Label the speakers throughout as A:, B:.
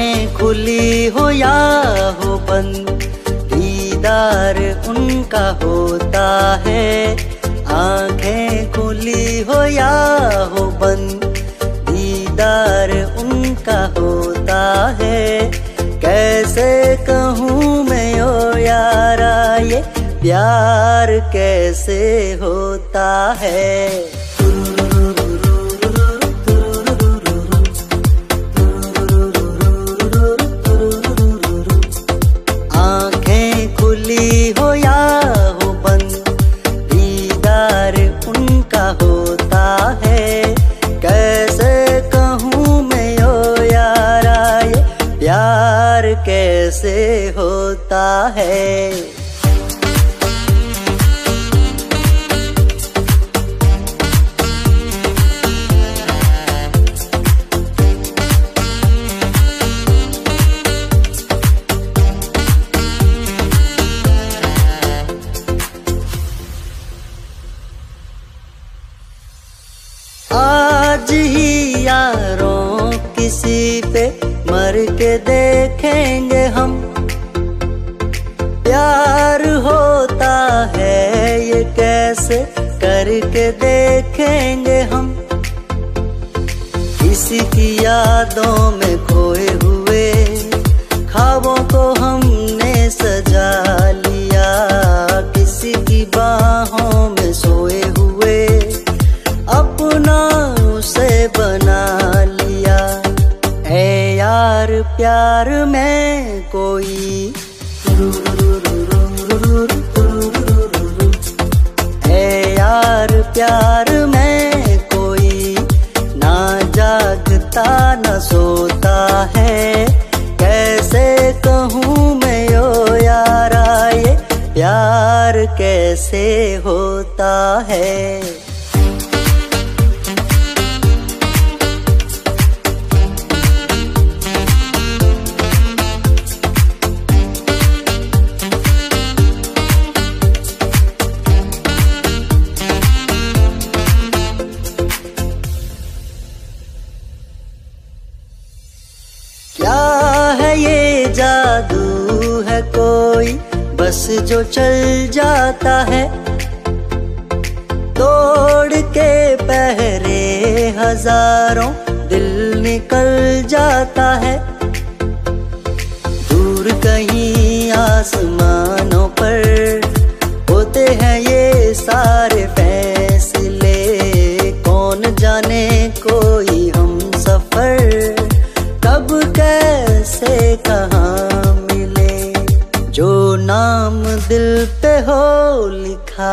A: आंखें खुली हो या हो बंद, दीदार उनका होता है। आंखें खुली हो या हो बंद, दीदार उनका होता है। कैसे कहूँ मैं ओ यारा ये प्यार कैसे होता है। आंखें खुली हो या हो बंद, दीदार उनका होता है। कैसे कहूँ मैं ओ यारा ये प्यार कैसे होता है। आज ही यारों किसी पे मर के देखेंगे हम, प्यार होता है ये कैसे करके देखेंगे हम। किसी की यादों में खोए हुए ख्वाबों को हमने सजा लिया, किसी की बाहों में सोए हुए अपना उसे बना लिया। ऐ यार प्यार में कोई, ऐ यार प्यार में कोई ना जागता न सोता है। कैसे कहूँ मैं ओ यारा ये प्यार कैसे होता है। क्या है ये जादू है कोई बस जो चल जाता है, तोड़ के पहरे हजारों दिल निकल जाता है। दूर कहीं आसमानों पर होते हैं ये सारे फैसले, कौन जाने कोई हम सफर कब कैसे कहाँ मिले। जो नाम दिल पे हो लिखा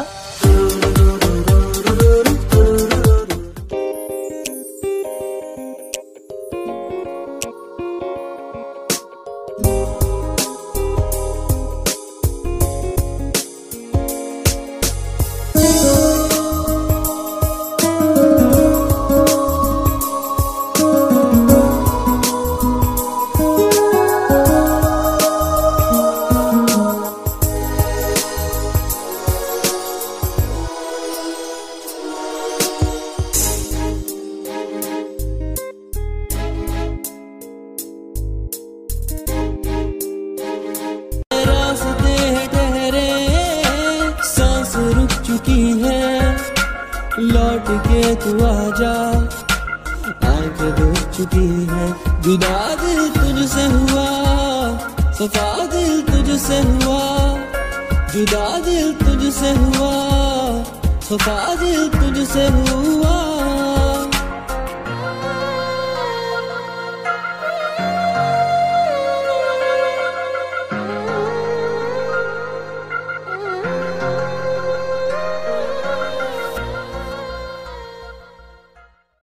B: लौट के तू आजा, आंखें धुल चुकी है। जुदा दिल तुझसे हुआ, सफा दिल तुझसे हुआ। जुदा दिल तुझसे हुआ, सफा दिल तुझसे हुआ।